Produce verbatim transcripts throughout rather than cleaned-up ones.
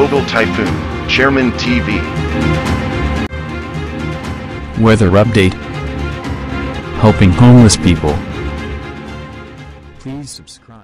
Global Typhoon, Chairman T V. Weather update. Helping homeless people. Please subscribe.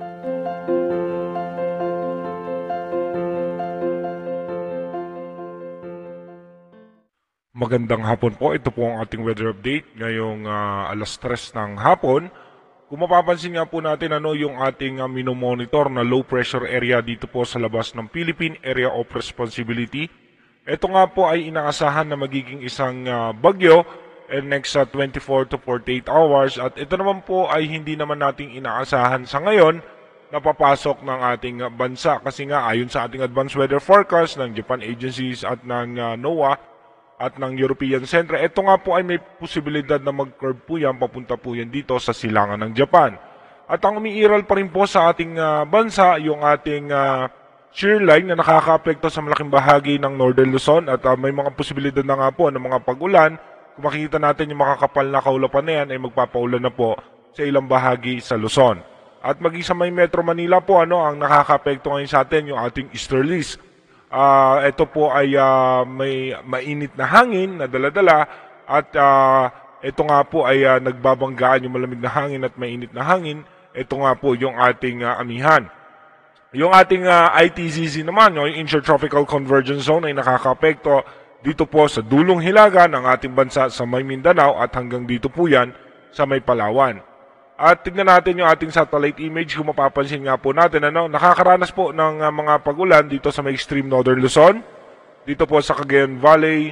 Magandang hapon po. Ito po ang ating weather update ngayong uh, alas tres ng hapon. Kung mapapansin nga po natin ano yung ating uh, minomonitor na low pressure area dito po sa labas ng Philippine Area of Responsibility. Ito nga po ay inaasahan na magiging isang uh, bagyo in next uh, twenty-four to forty-eight hours. At ito naman po ay hindi naman nating inaasahan sa ngayon na papasok ng ating uh, bansa. Kasi nga ayon sa ating advanced weather forecast ng Japan agencies at ng uh, NOAA, at ng European Centre, ito nga po ay may posibilidad na mag-curve po yan, papunta po yan dito sa silangan ng Japan. At ang umiiral pa rin po sa ating uh, bansa, yung ating uh, shear line na nakaka-apekto sa malaking bahagi ng Northern Luzon at uh, may mga posibilidad na nga po ng mga pag-ulan. Kung makikita natin yung makakapal na kaulapan na yan ay magpapaulan na po sa ilang bahagi sa Luzon. At maging sa may Metro Manila po, ano, ang nakaka-apekto ngayon sa atin yung ating easterlies. Uh, ito po ay uh, may mainit na hangin na dala-dala at uh, ito nga po ay uh, nagbabanggaan yung malamig na hangin at mainit na hangin. Ito nga po yung ating uh, amihan. Yung ating uh, I T Z Z naman, yung Intertropical Convergence Zone ay nakaka-apekto dito po sa dulong hilaga ng ating bansa sa may Mindanao at hanggang dito po yan sa may Palawan. At tignan natin yung ating satellite image. Kung mapapansin nga po natin, ano, nakakaranas po ng uh, mga pag-ulan dito sa may extreme northern Luzon, dito po sa Cagayan Valley,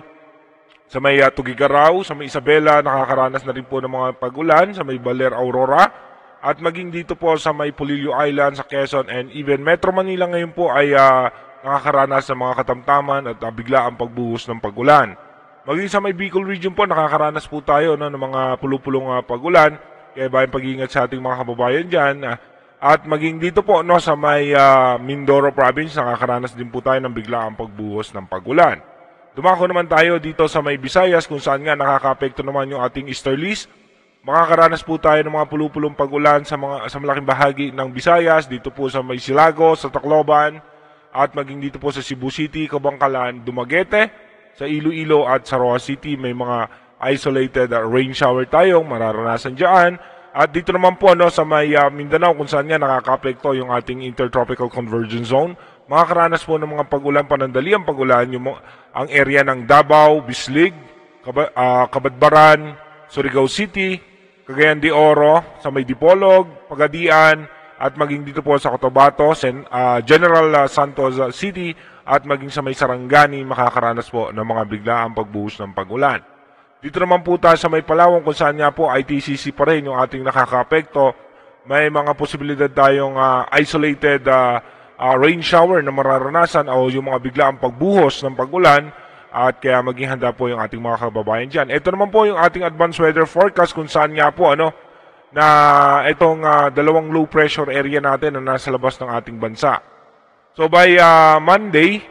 sa may uh, Tugigaraw, sa may Isabela, nakakaranas na rin po ng mga pag-ulan, sa may Baler, Aurora, at maging dito po sa may Polillo Island, sa Quezon, and even Metro Manila ngayon po ay uh, nakakaranas ng mga katamtaman at uh, bigla ang pagbuhos ng pag-ulan. Maging sa may Bicol region po, nakakaranas po tayo no, ng mga pulupulong uh, pag-ulan. Kaya bayang pag-iingat sa ating mga kababayan dyan. At maging dito po no, sa may uh, Mindoro province, nakakaranas din po tayo ng biglaang pagbuhos ng pag-ulan. Dumako naman tayo dito sa may Visayas kung saan nga nakaka-apekto naman yung ating easterlies. Makakaranas po tayo ng mga pulupulong pag-ulan sa, mga, sa malaking bahagi ng Visayas, dito po sa may Silago, sa Tacloban, at maging dito po sa Cebu City, Kabangkalan, Dumaguete, sa Iloilo at sa Roa City may mga isolated uh, rain shower tayong mararanasan dyan. At dito naman po no, sa may uh, Mindanao kung saan nga nakaka-apekto yung ating Intertropical Convergence Zone. Makakaranas po ng mga pag-ulan, panandaliang pag-ulan, yung ang area ng Davao, Bislig, Kaba, uh, Kabadbaran, Surigao City, Cagayan de Oro, sa may Dipolog, Pagadian, at maging dito po sa Cotabato, Sen, uh, General uh, Santos uh, City, at maging sa may Sarangani, makakaranas po ng mga biglaang pagbuhos ng pag-ulan. Dito naman po tayo sa may Palawan kung saan nga po I T C C pa rin yung ating nakaka-apekto. May mga posibilidad tayong uh, isolated uh, uh, rain shower na mararanasan o yung mga biglaang pagbuhos ng pag-ulan at kaya maging handa po yung ating mga kababayan dyan. Ito naman po yung ating advanced weather forecast kung saan nga po ano, na itong uh, dalawang low pressure area natin na nasa labas ng ating bansa. So by uh, Monday,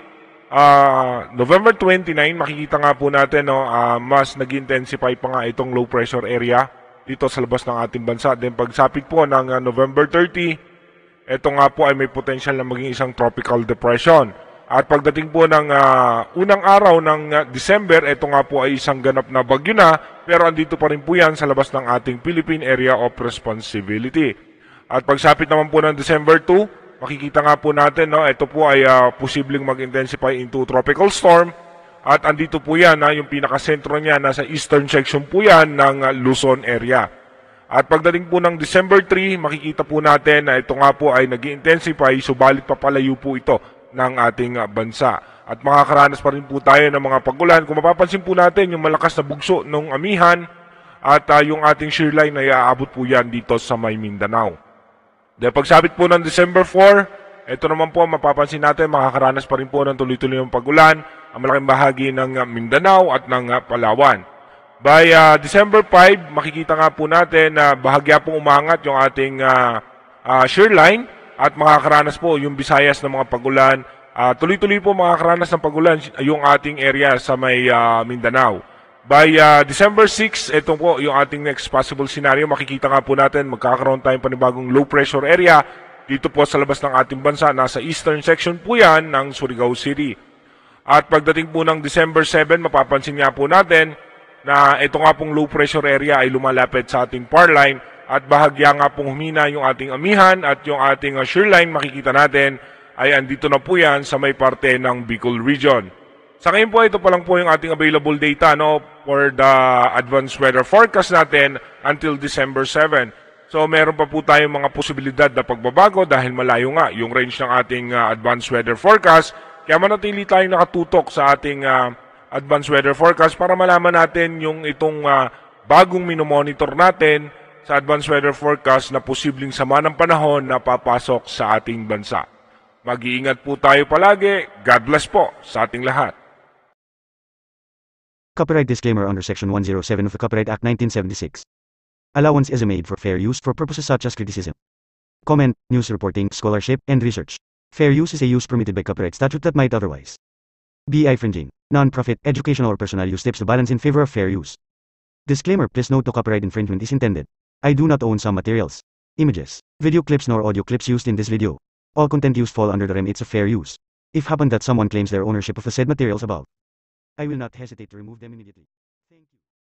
Uh, November twenty-nine, makikita nga po natin no, uh, mas nag-intensify pa nga itong low pressure area dito sa labas ng ating bansa. Then pagsapit po ng uh, November thirty, ito nga po ay may potential na maging isang tropical depression. At pagdating po ng uh, unang araw ng uh, December, ito nga po ay isang ganap na bagyo na, pero andito pa rin po yan sa labas ng ating Philippine Area of Responsibility. At pagsapit naman po ng December two, makikita nga po natin, no, ito po ay uh, posibleng mag-intensify into tropical storm. At andito po yan, ha, yung pinakasentro niya, nasa eastern section po yan ng uh, Luzon area. At pagdating po ng December three, makikita po natin na ito nga po ay nag-intensify, subalit papalayo po ito ng ating uh, bansa. At makakaranas pa rin po tayo ng mga pag-ulan. Kung mapapansin po natin, yung malakas na bugso ng amihan at uh, yung ating shear line ay aabot po yan dito sa may Mindanao. Dahil pagsabit po ng December four, ito naman po mapapansin natin, makakaranas pa rin po ng tuloy-tuloy ng pag-ulan ang malaking bahagi ng uh, Mindanao at ng uh, Palawan. By uh, December five, makikita nga po natin na uh, bahagya pong umangat yung ating uh, uh, shear line at makakaranas po yung Visayas ng mga pag-ulan. Uh, tuloy-tuloy po makakaranas ng pag-ulan yung ating area sa may uh, Mindanao. By uh, December six, ito po yung ating next possible scenario. Makikita nga po natin, magkakaroon tayong panibagong low pressure area dito po sa labas ng ating bansa. Nasa eastern section po yan ng Surigao City. At pagdating po ng December seventh, mapapansin nga po natin na ito nga pong low pressure area ay lumalapit sa ating par line at bahagya nga pong humina yung ating amihan at yung ating uh, shear line, makikita natin ay andito na po yan sa may parte ng Bicol region. Sa ngayon po, ito pa lang po yung ating available data no, for the advanced weather forecast natin until December seventh. So meron pa po tayong mga posibilidad na pagbabago dahil malayo nga yung range ng ating uh, advanced weather forecast. Kaya manatili tayong nakatutok sa ating uh, advanced weather forecast para malaman natin yung itong uh, bagong minomonitor natin sa advanced weather forecast na posibleng sama ng panahon na papasok sa ating bansa. Mag-iingat po tayo palagi. God bless po sa ating lahat. Copyright disclaimer under Section one oh seven of the Copyright Act nineteen seventy-six. Allowance is made for fair use for purposes such as criticism, comment, news reporting, scholarship, and research. Fair use is a use permitted by copyright statute that might otherwise be infringing. Non-profit, educational, or personal use tips the balance in favor of fair use. Disclaimer: please note no copyright infringement is intended. I do not own some materials, images, video clips nor audio clips used in this video. All content used fall under the remits of fair use. If happen that someone claims their ownership of the said materials above, I will not hesitate to remove them immediately.